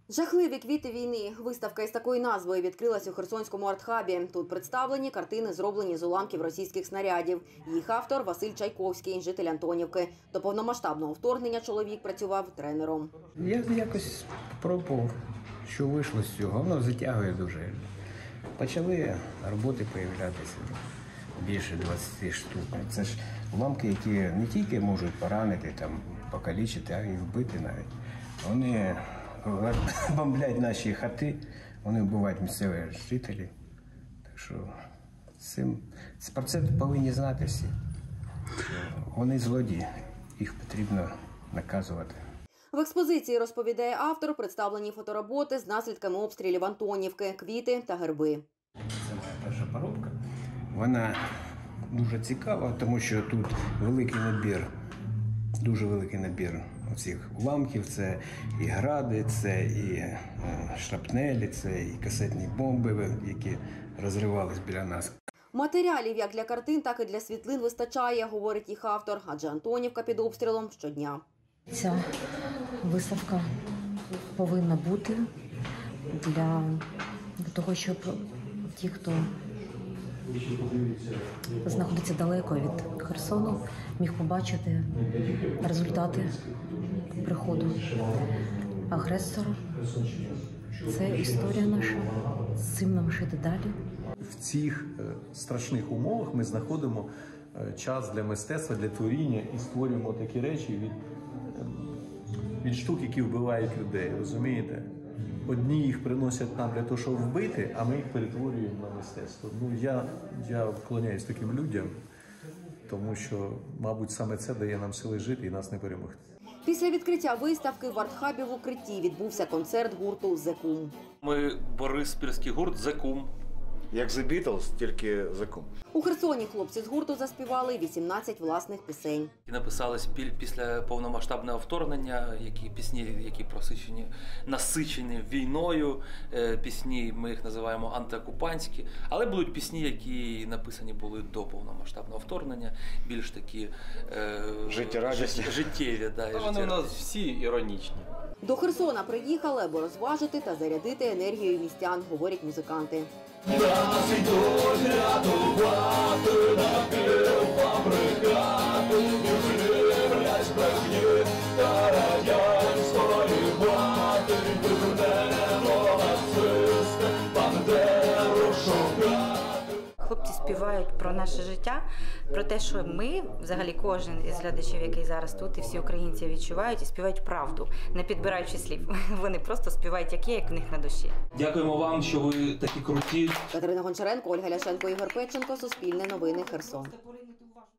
Жахливі квіти війни. Виставка із такою назвою відкрилась у Херсонському артхабі. Тут представлені картини, зроблені з уламків російських снарядів. Їх автор – Василь Чайковський, житель Антонівки. До повномасштабного вторгнення чоловік працював тренером. Я якось пробував, що вийшло з цього. Воно затягує дуже. Почали роботи з'являтися. Більше 20 штук. Це ж уламки, які не тільки можуть поранити, покалічити, а й вбити навіть. Вони бомблять наші хати, вони вбивають місцеві жителі. Так що про це повинні знати всі. Вони злодії, їх потрібно наказувати. В експозиції, розповідає автор, представлені фотороботи з наслідками обстрілів Антонівки, квіти та герби. Це моя перша поробка. Вона дуже цікава, тому що тут великий набір, дуже великий набір оцих уламків. Це і гради, це і шрапнелі, це і касетні бомби, які розривались біля нас. Матеріалів як для картин, так і для світлин вистачає, говорить їх автор, адже Антонівка під обстрілом щодня. Ця виставка повинна бути для того, щоб ті, хто знаходиться далеко від Херсону, міг побачити результати приходу агресора. Це історія наша, з цим нам жити далі. В цих страшних умовах ми знаходимо час для мистецтва, для творіння і створюємо такі речі від штук, які вбивають людей, розумієте? Одні їх приносять нам для того, щоб вбити, а ми їх перетворюємо на мистецтво. Я вклоняюсь таким людям, тому що, мабуть, саме це дає нам сили жити і нас не перемогти. Після відкриття виставки в артхабі в укритті відбувся концерт гурту «Зекум». Ми бориспільський гурт «Зекум». Як The Beatles, тільки «Зекум». У Херсоні хлопці з гурту заспівали 18 власних пісень. І написали після повномасштабного вторгнення, пісні, які насичені війною, пісні, ми їх називаємо антиокупантські, але будуть пісні, які написані були до повномасштабного вторгнення, більш такі життєві. Вони у нас всі іронічні. До Херсона приїхали, аби розважити та зарядити енергією містян, говорять музиканти. Нас ідуть рятувати, напівфабрикати, і живлять брехні та радянської влади, вернемо нацисти, Бандеру шукати. Хлопці співають про наше життя, про те, що ми, взагалі кожен із глядачів, який зараз тут, і всі українці відчувають і співають правду, не підбираючи слів. Вони просто співають, як є, як в них на душі. Дякуємо вам, що ви такі круті. Катерина Гончаренко, Ольга Ляшенко, Ігор Петченко, Суспільне новини, Херсон.